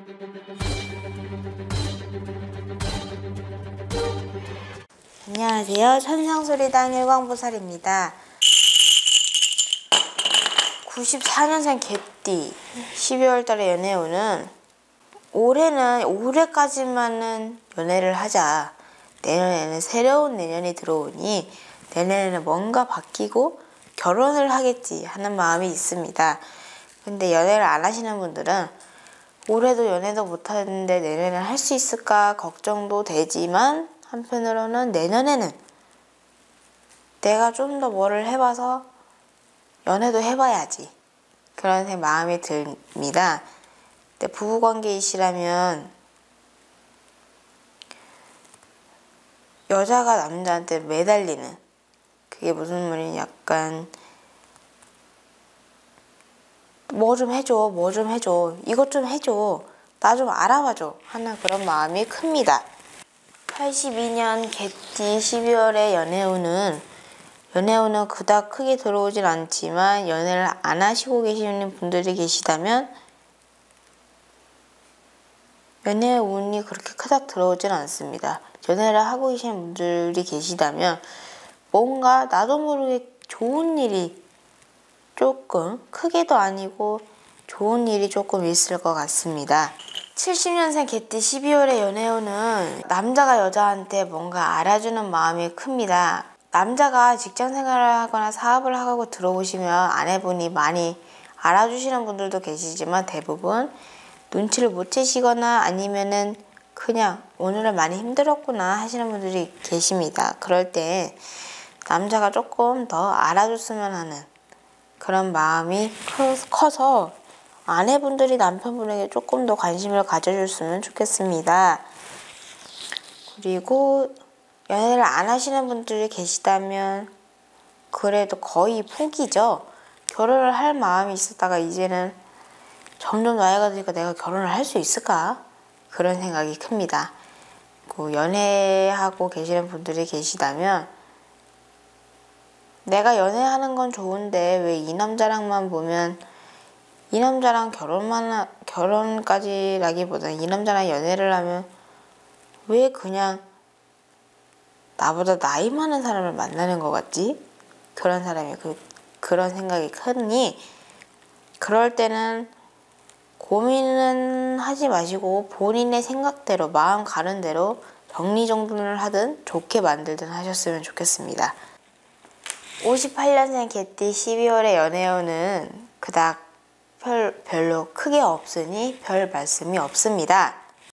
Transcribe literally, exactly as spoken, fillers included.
안녕하세요. 천상소리당 일광보살입니다. 구십사 년생 개띠 십이월 달에 연애운은 올해는 올해까지만은 연애를 하자. 내년에는 새로운 내년이 들어오니 내년에는 뭔가 바뀌고 결혼을 하겠지 하는 마음이 있습니다. 근데 연애를 안 하시는 분들은 올해도 연애도 못하는데 내년에는 할 수 있을까 걱정도 되지만 한편으로는 내년에는 내가 좀 더 뭐를 해봐서 연애도 해봐야지 그런 마음이 듭니다. 근데 부부관계이시라면 여자가 남자한테 매달리는 그게 무슨 말이냐, 약간 뭐 좀 해줘, 뭐 좀 해줘, 이것 좀 해줘, 나 좀 알아봐줘 하는 그런 마음이 큽니다. 팔십이 년 개띠 십이월의 연애운은 연애운은 그닥 크게 들어오진 않지만 연애를 안 하시고 계시는 분들이 계시다면 연애운이 그렇게 크닥 들어오진 않습니다. 연애를 하고 계시는 분들이 계시다면 뭔가 나도 모르게 좋은 일이 조금, 크게도 아니고 좋은 일이 조금 있을 것 같습니다. 칠십 년생 개띠 십이월의 연애운은 남자가 여자한테 뭔가 알아주는 마음이 큽니다. 남자가 직장생활을 하거나 사업을 하고 들어오시면 아내분이 많이 알아주시는 분들도 계시지만 대부분 눈치를 못 채시거나 아니면은 그냥 오늘은 많이 힘들었구나 하시는 분들이 계십니다. 그럴 때 남자가 조금 더 알아줬으면 하는 그런 마음이 커서 아내분들이 남편분에게 조금 더 관심을 가져줬으면 좋겠습니다. 그리고 연애를 안 하시는 분들이 계시다면 그래도 거의 포기죠. 결혼을 할 마음이 있었다가 이제는 점점 나이가 드니까 내가 결혼을 할 수 있을까? 그런 생각이 큽니다. 그 연애하고 계시는 분들이 계시다면 내가 연애하는 건 좋은데 왜 이 남자랑만 보면 이 남자랑 결혼만 결혼까지라기보다는 이 남자랑 연애를 하면 왜 그냥 나보다 나이 많은 사람을 만나는 것 같지? 그런 사람이 그, 그런 생각이 크니 그럴 때는 고민은 하지 마시고 본인의 생각대로 마음 가는 대로 정리정돈을 하든 좋게 만들든 하셨으면 좋겠습니다. 오십팔 년생 개띠 십이월의 연애운은 그닥 별, 별로 크게 없으니 별 말씀이 없습니다.